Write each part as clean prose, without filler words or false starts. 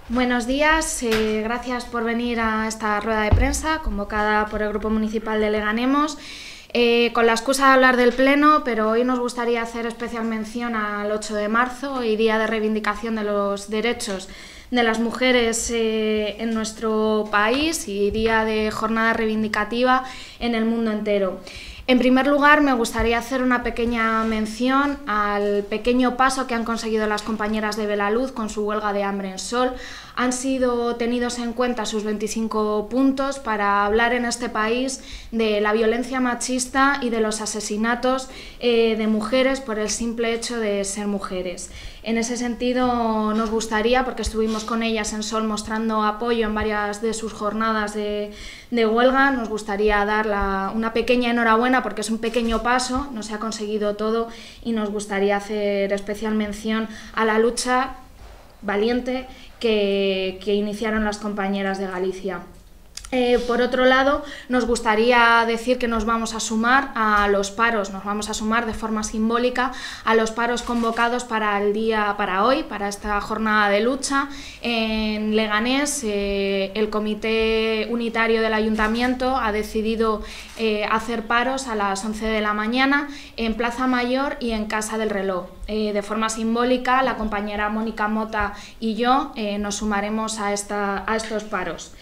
Buenos días, gracias por venir a esta rueda de prensa convocada por el Grupo Municipal de Leganemos. Con la excusa de hablar del Pleno, pero hoy nos gustaría hacer especial mención al 8 de marzo y Día de Reivindicación de los Derechos de las Mujeres en nuestro país y Día de Jornada Reivindicativa en el mundo entero. En primer lugar, me gustaría hacer una pequeña mención al pequeño paso que han conseguido las compañeras de Belaluz con su huelga de hambre en Sol. Han sido tenidos en cuenta sus 25 puntos para hablar en este país de la violencia machista y de los asesinatos de mujeres por el simple hecho de ser mujeres. En ese sentido, nos gustaría, porque estuvimos con ellas en Sol mostrando apoyo en varias de sus jornadas de huelga, nos gustaría dar una pequeña enhorabuena porque es un pequeño paso, no se ha conseguido todo y nos gustaría hacer especial mención a la lucha valiente que iniciaron las compañeras de Galicia. Por otro lado, nos gustaría decir que nos vamos a sumar a los paros, nos vamos a sumar de forma simbólica a los paros convocados para hoy, para esta jornada de lucha. En Leganés, el Comité Unitario del Ayuntamiento ha decidido hacer paros a las 11 de la mañana en Plaza Mayor y en Casa del Reloj. De forma simbólica, la compañera Mónica Mota y yo nos sumaremos a estos paros.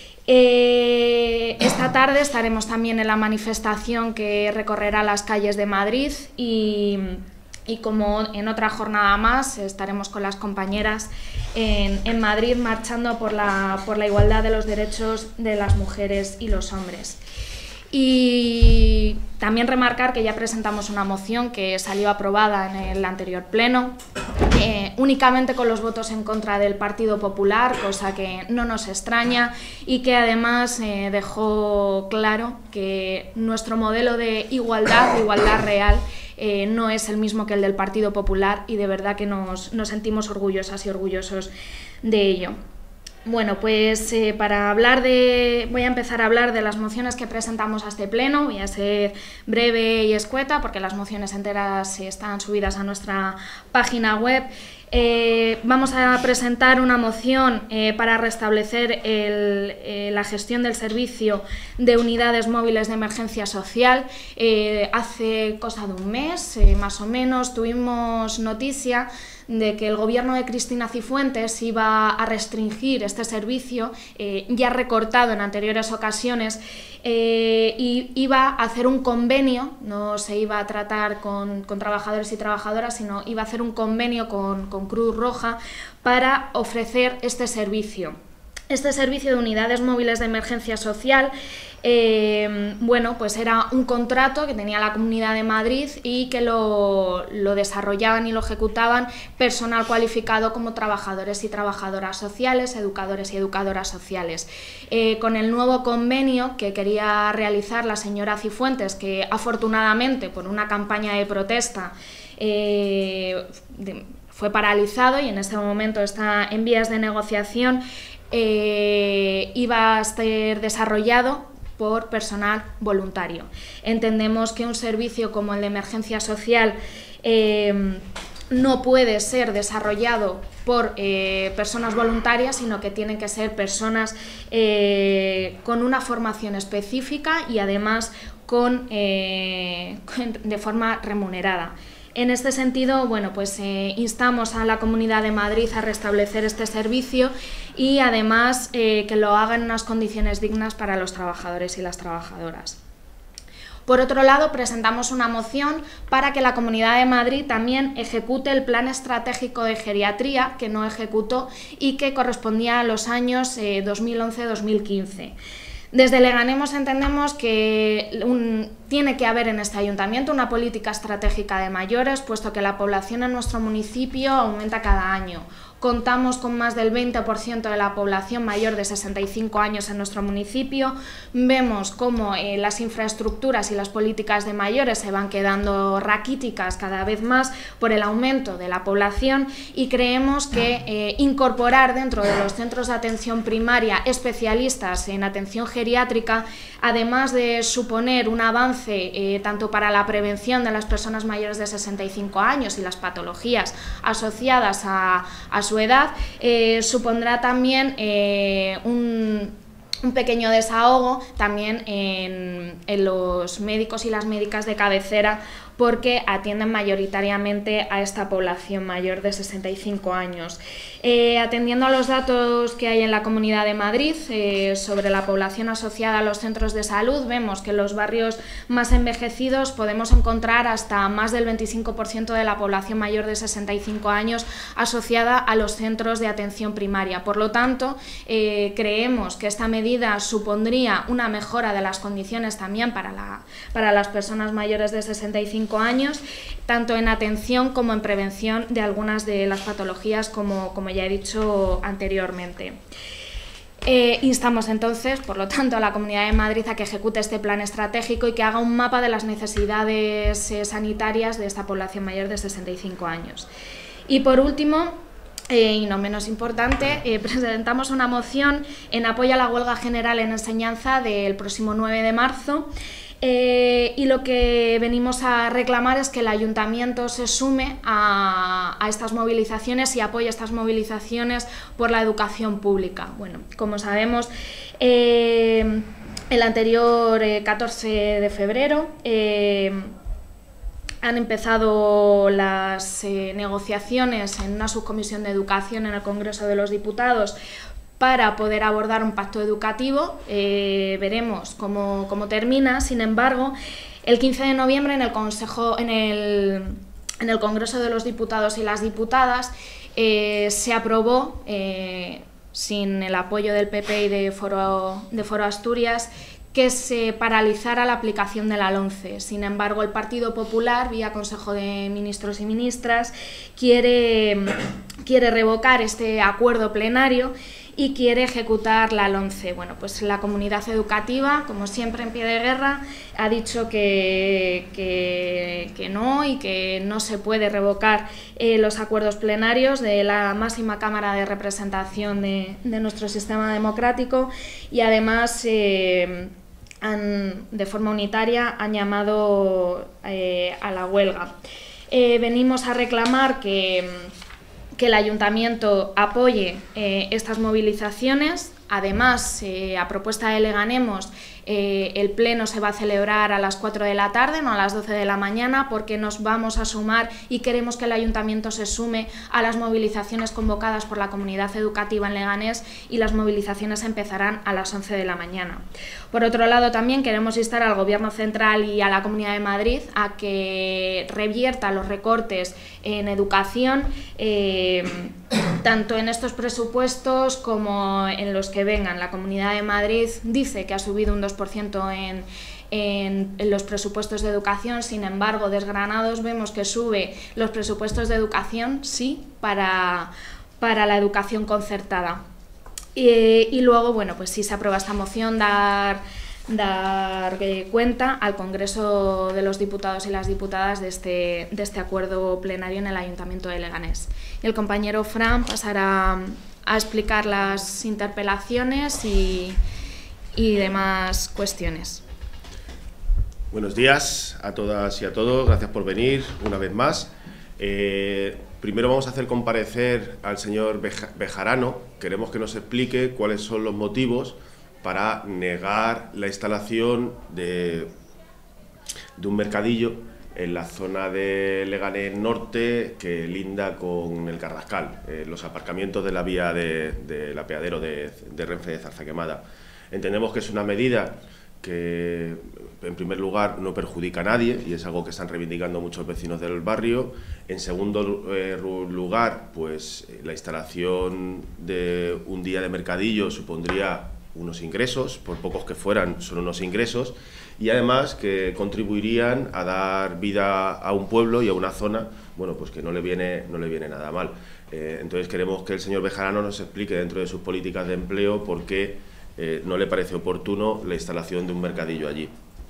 Esta tarde estaremos también en la manifestación que recorrerá las calles de Madrid y como en otra jornada más estaremos con las compañeras en Madrid marchando por la igualdad de los derechos de las mujeres y los hombres. Y también remarcar que ya presentamos una moción que salió aprobada en el anterior pleno, únicamente con los votos en contra del Partido Popular, cosa que no nos extraña y que además dejó claro que nuestro modelo de igualdad real, no es el mismo que el del Partido Popular y de verdad que nos sentimos orgullosas y orgullosos de ello. Bueno, pues voy a empezar a hablar de las mociones que presentamos a este pleno. Voy a ser breve y escueta porque las mociones enteras están subidas a nuestra página web. Vamos a presentar una moción para restablecer la gestión del servicio de unidades móviles de emergencia social. Hace cosa de un mes, más o menos, tuvimos noticia de que el gobierno de Cristina Cifuentes iba a restringir este servicio, ya recortado en anteriores ocasiones, y iba a hacer un convenio, no se iba a tratar con trabajadores y trabajadoras, sino iba a hacer un convenio con Cruz Roja para ofrecer este servicio. Este servicio de unidades móviles de emergencia social, bueno, pues era un contrato que tenía la Comunidad de Madrid y que lo desarrollaban y lo ejecutaban personal cualificado como trabajadores y trabajadoras sociales, educadores y educadoras sociales. Con el nuevo convenio que quería realizar la señora Cifuentes, que afortunadamente por una campaña de protesta fue paralizado y en este momento está en vías de negociación, iba a ser desarrollado por personal voluntario. Entendemos que un servicio como el de emergencia social no puede ser desarrollado por personas voluntarias, sino que tienen que ser personas con una formación específica y además de forma remunerada. En este sentido, bueno, pues instamos a la Comunidad de Madrid a restablecer este servicio y además que lo haga en unas condiciones dignas para los trabajadores y las trabajadoras. Por otro lado, presentamos una moción para que la Comunidad de Madrid también ejecute el Plan Estratégico de Geriatría, que no ejecutó y que correspondía a los años 2011-2015. Desde Leganemos entendemos que tiene que haber en este ayuntamiento una política estratégica de mayores, puesto que la población en nuestro municipio aumenta cada año. Contamos con más del 20% de la población mayor de 65 años en nuestro municipio. Vemos cómo las infraestructuras y las políticas de mayores se van quedando raquíticas cada vez más por el aumento de la población y creemos que incorporar dentro de los centros de atención primaria especialistas en atención geriátrica, además de suponer un avance alcance tanto para la prevención de las personas mayores de 65 años y las patologías asociadas a su edad, supondrá también un pequeño desahogo también en los médicos y las médicas de cabecera, porque atienden mayoritariamente a esta población mayor de 65 años. Atendiendo a los datos que hay en la Comunidad de Madrid sobre la población asociada a los centros de salud, vemos que en los barrios más envejecidos podemos encontrar hasta más del 25% de la población mayor de 65 años asociada a los centros de atención primaria. Por lo tanto, creemos que esta medida supondría una mejora de las condiciones también para las personas mayores de 65 años, tanto en atención como en prevención de algunas de las patologías, como ya he dicho anteriormente. Instamos entonces, por lo tanto, a la Comunidad de Madrid a que ejecute este plan estratégico y que haga un mapa de las necesidades sanitarias de esta población mayor de 65 años. Y por último, y no menos importante, presentamos una moción en apoyo a la huelga general en enseñanza del próximo 9 de marzo, y lo que venimos a reclamar es que el Ayuntamiento se sume a estas movilizaciones y apoye estas movilizaciones por la educación pública. Bueno, como sabemos, el anterior 14 de febrero han empezado las negociaciones en una subcomisión de educación en el Congreso de los Diputados para poder abordar un pacto educativo. Veremos cómo termina. Sin embargo, el 15 de noviembre en el Congreso de los Diputados y las Diputadas se aprobó, sin el apoyo del PP y de Foro Asturias, que se paralizara la aplicación de la LOMCE. Sin embargo, el Partido Popular, vía Consejo de Ministros y Ministras, quiere revocar este acuerdo plenario y quiere ejecutar la LOMCE. Bueno, pues la comunidad educativa, como siempre en pie de guerra, ha dicho que no, y que no se puede revocar los acuerdos plenarios de la máxima cámara de representación de nuestro sistema democrático, y además de forma unitaria han llamado a la huelga. Venimos a reclamar que el Ayuntamiento apoye estas movilizaciones. Además, a propuesta de Leganemos, el pleno se va a celebrar a las 4 de la tarde, no a las 12 de la mañana, porque nos vamos a sumar y queremos que el Ayuntamiento se sume a las movilizaciones convocadas por la comunidad educativa en Leganés, y las movilizaciones empezarán a las 11 de la mañana. Por otro lado, también queremos instar al Gobierno central y a la Comunidad de Madrid a que revierta los recortes en educación, tanto en estos presupuestos como en los que vengan. La Comunidad de Madrid dice que ha subido un 2% en los presupuestos de educación. Sin embargo, desgranados vemos que sube los presupuestos de educación, sí, para la educación concertada. Y luego, bueno, pues si se aprueba esta moción, dar cuenta al Congreso de los Diputados y las Diputadas de este acuerdo plenario en el Ayuntamiento de Leganés. Y el compañero Fran pasará a explicar las interpelaciones y demás cuestiones. Buenos días a todas y a todos, gracias por venir una vez más. Primero vamos a hacer comparecer al señor Bejarano. Queremos que nos explique cuáles son los motivos para negar la instalación de un mercadillo en la zona de Leganés Norte, que linda con el Carrascal, los aparcamientos de la vía del apeadero de Renfe de Zarzaquemada. Entendemos que es una medida que, en primer lugar, no perjudica a nadie, y es algo que están reivindicando muchos vecinos del barrio. En segundo lugar, pues la instalación de un día de mercadillo supondría unos ingresos, por pocos que fueran, son unos ingresos, y además que contribuirían a dar vida a un pueblo y a una zona, bueno, pues que no le viene nada mal. Entonces queremos que el señor Bejarano nos explique, dentro de sus políticas de empleo, por qué no le parece oportuno la instalación de un mercadillo allí.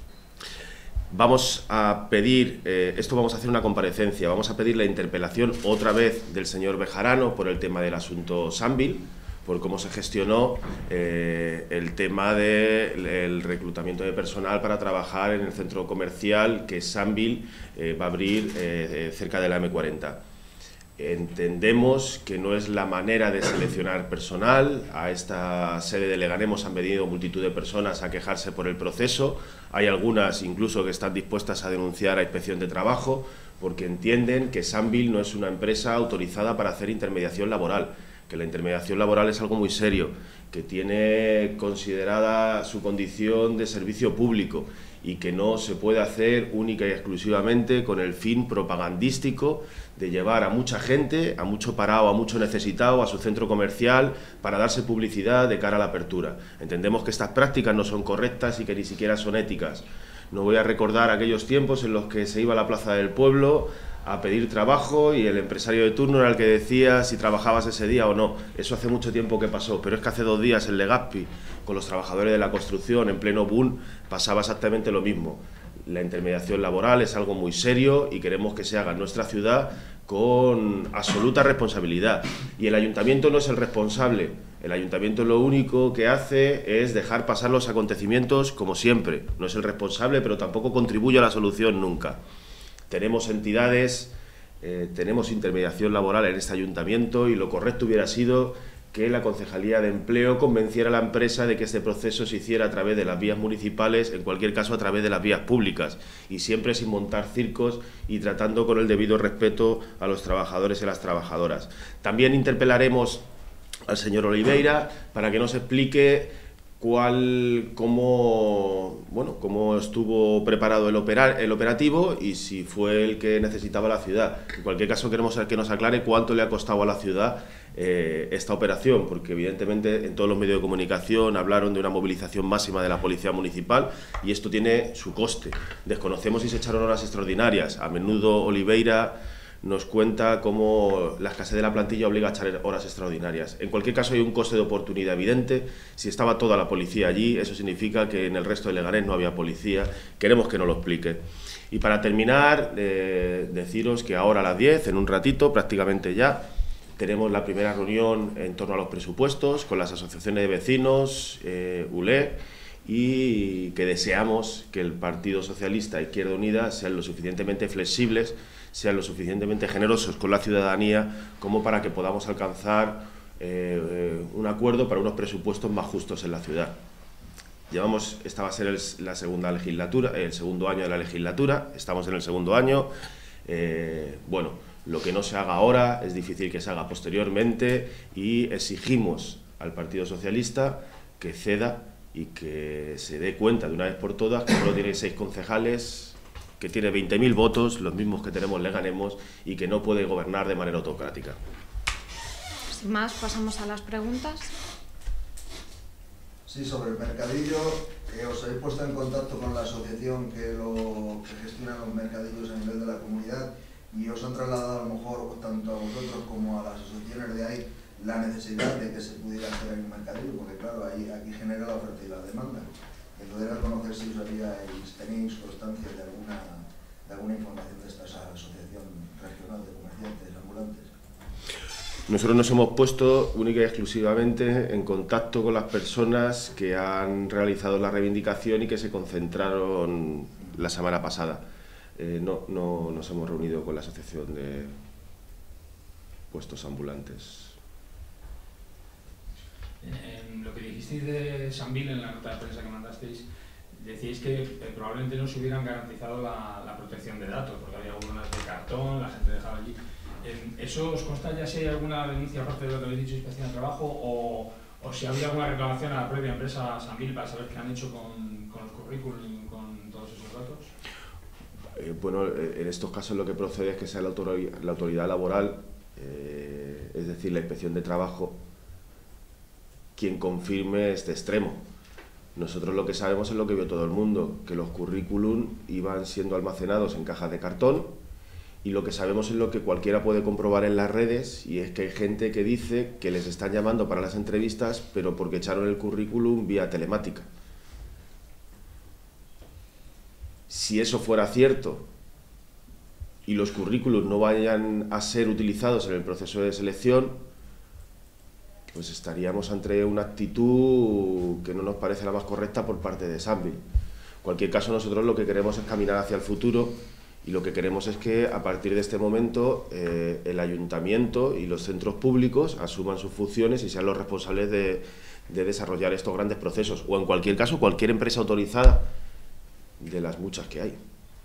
Vamos a pedir, vamos a hacer una comparecencia, vamos a pedir la interpelación otra vez del señor Bejarano por el tema del asunto Sambil, por cómo se gestionó el tema del reclutamiento de personal para trabajar en el centro comercial que Sambil va a abrir cerca de la M40. Entendemos que no es la manera de seleccionar personal. A esta sede de Leganés han venido multitud de personas a quejarse por el proceso. Hay algunas incluso que están dispuestas a denunciar a Inspección de Trabajo porque entienden que Sambil no es una empresa autorizada para hacer intermediación laboral, que la intermediación laboral es algo muy serio, que tiene considerada su condición de servicio público y que no se puede hacer única y exclusivamente con el fin propagandístico de llevar a mucha gente, a mucho parado, a mucho necesitado, a su centro comercial para darse publicidad de cara a la apertura. Entendemos que estas prácticas no son correctas y que ni siquiera son éticas. No voy a recordar aquellos tiempos en los que se iba a la Plaza del Pueblo a pedir trabajo y el empresario de turno era el que decía si trabajabas ese día o no. Eso hace mucho tiempo que pasó, pero es que hace 2 días en Legazpi, con los trabajadores de la construcción, en pleno boom, pasaba exactamente lo mismo. La intermediación laboral es algo muy serio y queremos que se haga en nuestra ciudad con absoluta responsabilidad. Y el ayuntamiento no es el responsable. El ayuntamiento lo único que hace es dejar pasar los acontecimientos como siempre. No es el responsable, pero tampoco contribuye a la solución nunca. Tenemos entidades, tenemos intermediación laboral en este ayuntamiento y lo correcto hubiera sido que la Concejalía de Empleo convenciera a la empresa de que este proceso se hiciera a través de las vías municipales, en cualquier caso a través de las vías públicas, y siempre sin montar circos y tratando con el debido respeto a los trabajadores y a las trabajadoras. También interpelaremos al señor Oliveira para que nos explique cómo estuvo preparado el operativo y si fue el que necesitaba la ciudad. En cualquier caso, queremos que nos aclare cuánto le ha costado a la ciudad esta operación, porque evidentemente en todos los medios de comunicación hablaron de una movilización máxima de la Policía Municipal y esto tiene su coste. Desconocemos si se echaron horas extraordinarias. A menudo Oliveira nos cuenta cómo la escasez de la plantilla obliga a echar horas extraordinarias. En cualquier caso hay un coste de oportunidad evidente. Si estaba toda la policía allí, eso significa que en el resto de Leganés no había policía. Queremos que nos lo explique. Y para terminar, deciros que ahora a las 10, en un ratito, prácticamente ya, tenemos la primera reunión en torno a los presupuestos con las asociaciones de vecinos, ULE, y que deseamos que el Partido Socialista e Izquierda Unida sean lo suficientemente flexibles, sean lo suficientemente generosos con la ciudadanía como para que podamos alcanzar un acuerdo para unos presupuestos más justos en la ciudad. Esta va a ser la segunda legislatura, el segundo año de la legislatura, estamos en el segundo año. Bueno, lo que no se haga ahora es difícil que se haga posteriormente y exigimos al Partido Socialista que ceda y que se dé cuenta de una vez por todas que solo tiene 6 concejales, que tiene 20.000 votos, los mismos que tenemos Leganés, y que no puede gobernar de manera autocrática. Sin más, pasamos a las preguntas. Sí, sobre el mercadillo, os habéis puesto en contacto con la asociación que gestiona los mercadillos a nivel de la comunidad y os han trasladado a lo mejor tanto a vosotros como a las asociaciones de ahí la necesidad de que se pudiera hacer un mercadillo, porque claro, aquí genera la oferta y la demanda. Entonces, era conocer si tenéis constancia de alguna información de esta asociación regional de comerciantes ambulantes. Nosotros nos hemos puesto única y exclusivamente en contacto con las personas que han realizado la reivindicación y que se concentraron la semana pasada. No nos hemos reunido con la asociación de puestos ambulantes. En lo que dijisteis de Sambil en la nota de prensa que mandasteis, decíais que probablemente no se hubieran garantizado la protección de datos, porque había algunas de cartón, la gente dejaba allí. ¿Eso os consta ya si hay alguna denuncia aparte de lo que habéis dicho, Inspección de Trabajo, o si había alguna reclamación a la propia empresa Sambil para saber qué han hecho con los currículums y con todos esos datos? Bueno, en estos casos lo que procede es que sea la autoridad laboral, es decir, la Inspección de Trabajo, quien confirme este extremo. Nosotros lo que sabemos es lo que vio todo el mundo, que los currículum iban siendo almacenados en cajas de cartón, y lo que sabemos es lo que cualquiera puede comprobar en las redes, y es que hay gente que dice que les están llamando para las entrevistas, pero porque echaron el currículum vía telemática. Si eso fuera cierto y los currículums no vayan a ser utilizados en el proceso de selección, pues estaríamos ante una actitud que no nos parece la más correcta por parte de Sambil. En cualquier caso, nosotros lo que queremos es caminar hacia el futuro y lo que queremos es que a partir de este momento el ayuntamiento y los centros públicos asuman sus funciones y sean los responsables de desarrollar estos grandes procesos, o en cualquier caso cualquier empresa autorizada de las muchas que hay.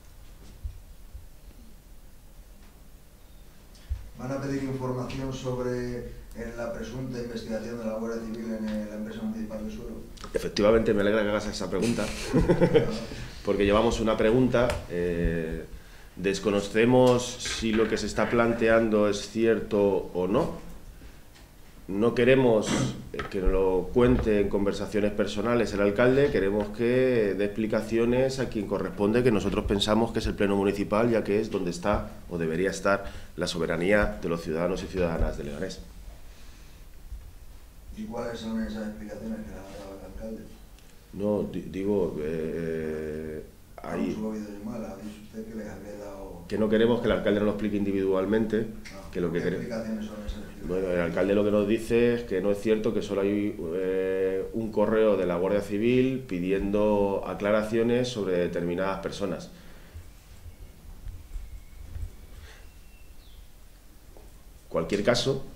¿Van a pedir información sobre la presunta investigación de la Guardia Civil en la empresa municipal de suelo? Efectivamente, me alegra que hagas esa pregunta, porque llevamos una pregunta, desconocemos si lo que se está planteando es cierto o no. No queremos que nos lo cuente en conversaciones personales el alcalde, queremos que dé explicaciones a quien corresponde, que nosotros pensamos que es el Pleno Municipal, ya que es donde está o debería estar la soberanía de los ciudadanos y ciudadanas de Leganés. ¿Y cuáles son esas explicaciones que le ha dado el alcalde? No, digo, ahí... ¿Ha dicho usted que les había dado...? Que no queremos que el alcalde nos lo explique individualmente, No, que lo que ¿qué queremos... explicaciones son esas? Bueno, el alcalde lo que nos dice es que no es cierto, que solo hay un correo de la Guardia Civil pidiendo aclaraciones sobre determinadas personas. Cualquier caso,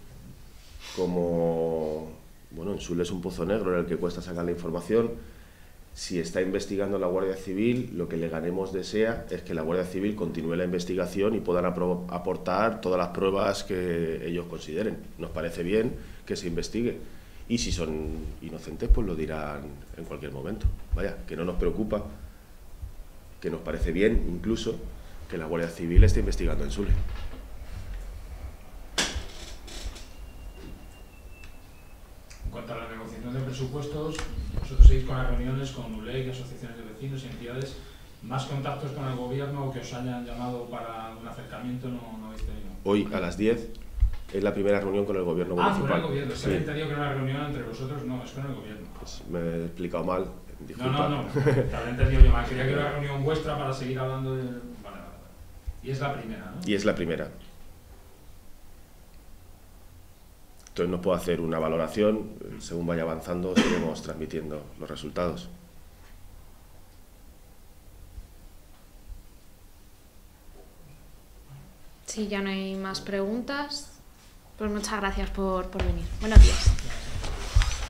como bueno, en Sul es un pozo negro en el que cuesta sacar la información, si está investigando la Guardia Civil, lo que Leganés desea es que la Guardia Civil continúe la investigación y puedan aportar todas las pruebas que ellos consideren. Nos parece bien que se investigue y si son inocentes pues lo dirán en cualquier momento. Vaya, que no nos preocupa, que nos parece bien incluso que la Guardia Civil esté investigando en Sule. En cuanto a la negociación de presupuestos, vosotros seguís con las reuniones con ULEC, asociaciones de vecinos y entidades. ¿Más contactos con el gobierno o que os hayan llamado para un acercamiento no habéis tenido? Hoy a las 10 es la primera reunión con el gobierno municipal. Con el gobierno. Es que sí. he entendido que era una reunión entre vosotros, no, es con el gobierno. Pues me he explicado mal, disculpa. No, te había entendido yo mal. Quería que era una reunión vuestra para seguir hablando de... Vale. Y es la primera, ¿no? Y es la primera. Entonces no puedo hacer una valoración, según vaya avanzando iremos transmitiendo los resultados. Si ya no hay más preguntas, pues muchas gracias por venir. Buenos días.